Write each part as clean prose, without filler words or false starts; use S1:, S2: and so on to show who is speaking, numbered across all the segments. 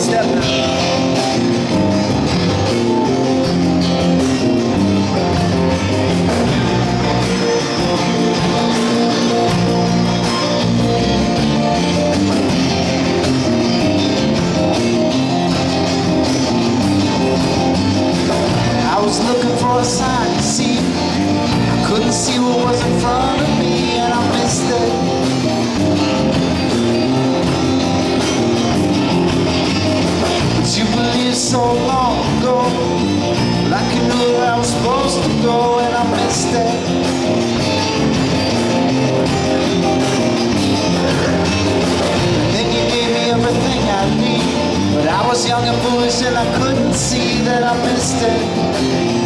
S1: step now. I was looking for a sign to see. I couldn't see what was in front of me, and I missed it. But you believed so long ago, like you knew where I was supposed to go, and I missed it. And then you gave me everything I need, but I was young and foolish and I couldn't see that I missed it.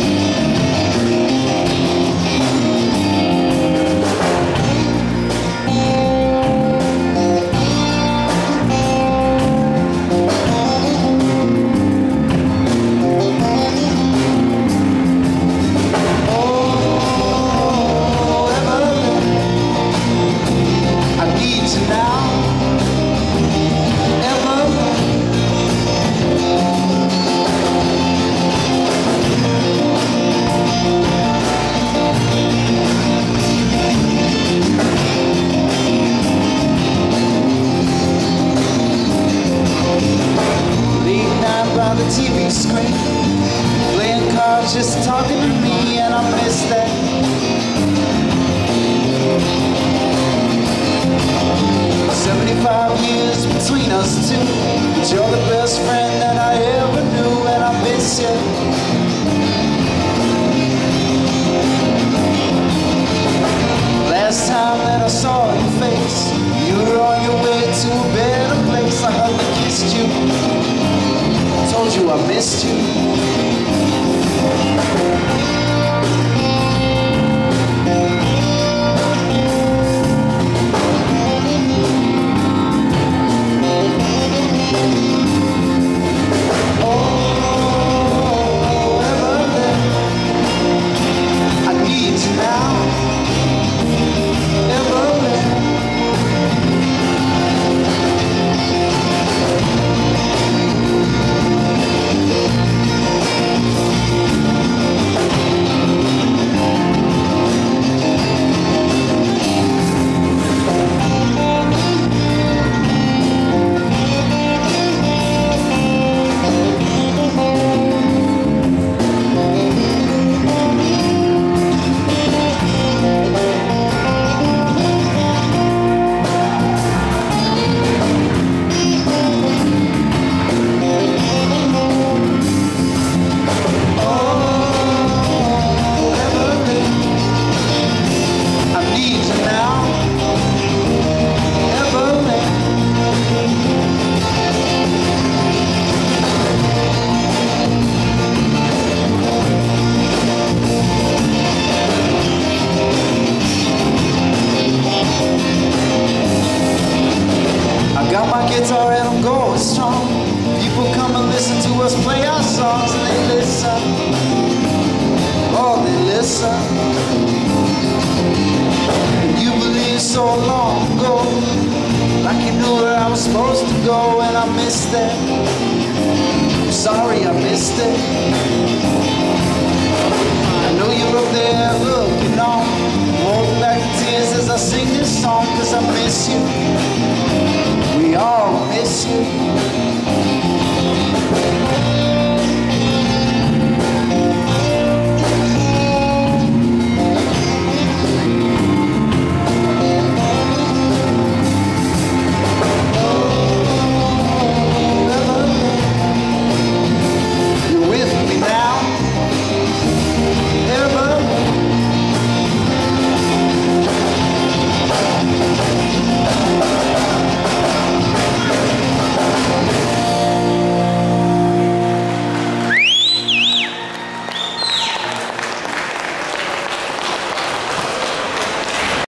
S1: The TV screen, playing cards, just talking to me, and I miss that. 75 years between us two, but you're the best friend that I ever knew, and I miss you. Last time that I saw your face, you were on your way to a better place. I hugged and kissed you, told you I missed you. Got my guitar and I'm going strong. People come and listen to us play our songs, and they listen. Oh, they listen. And you believed so long ago, like you knew where I was supposed to go, and I missed it. I'm sorry I missed it. I know you're up there looking on, holding back the tears as I sing this song, 'cause I miss you.